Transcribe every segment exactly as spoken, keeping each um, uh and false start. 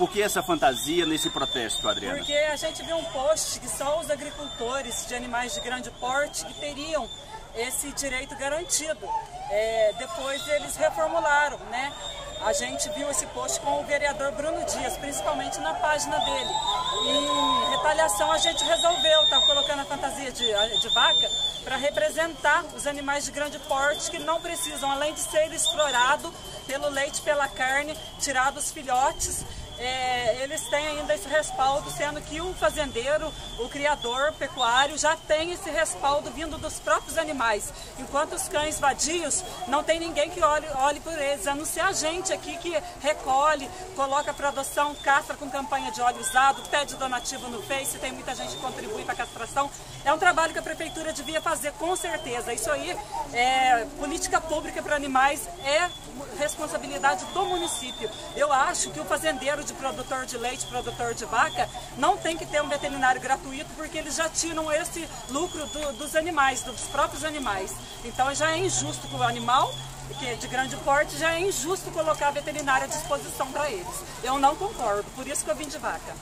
por que essa fantasia nesse protesto, Adriana? Porque a gente viu um post que só os agricultores de animais de grande porte que teriam esse direito garantido. É, depois eles reformularam, né? A gente viu esse post com o vereador Bruno Dias, principalmente na página dele. E em retaliação a gente resolveu, tá colocando a fantasia de, de vaca para representar os animais de grande porte que não precisam, além de ser explorado pelo leite, pela carne, tirar dos filhotes. É, eles têm ainda esse respaldo, sendo que o fazendeiro, o criador pecuário já tem esse respaldo vindo dos próprios animais, enquanto os cães vadios não tem ninguém que olhe, olhe por eles, a não ser a gente aqui que recolhe, coloca a produção, castra com campanha de óleo usado, pede donativo no Face, tem muita gente que contribui para a castração. É um trabalho que a prefeitura devia fazer com certeza. Isso aí, é, política pública para animais é responsabilidade do município. Eu acho que o fazendeiro de produtor de leite, produtor de vaca, não tem que ter um veterinário gratuito, porque eles já tiram esse lucro do, dos animais, dos próprios animais. Então já é injusto com o animal, que é de grande porte, já é injusto colocar a veterinária à disposição para eles. Eu não concordo, por isso que eu vim de vaca.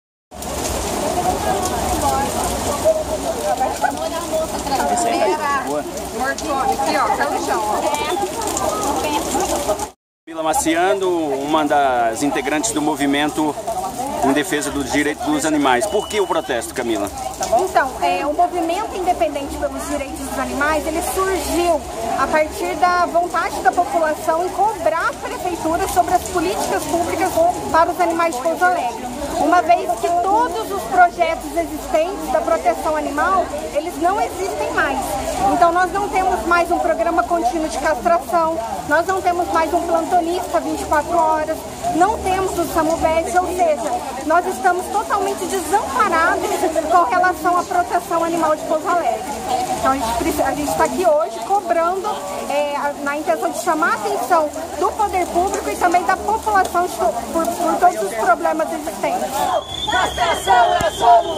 Camila Maciano, uma das integrantes do movimento em defesa do direito dos animais. Por que o protesto, Camila? Então, é, o movimento independente pelos direitos dos animais, ele surgiu a partir da vontade da população em cobrar a prefeitura sobre as políticas públicas para os animais de Pouso Alegre. Uma vez que todos os projetos existentes da proteção animal, eles não existem mais. Então nós não temos mais um programa contínuo de castração, nós não temos mais um plantonista vinte e quatro horas, não temos o SAMUVET, ou seja, nós estamos totalmente desamparados com relação à proteção animal de Pouso Alegre. Então a gente está aqui hoje cobrando, é, na intenção de chamar a atenção do poder público e também da população por, por todos os problemas existentes. Castração é solução!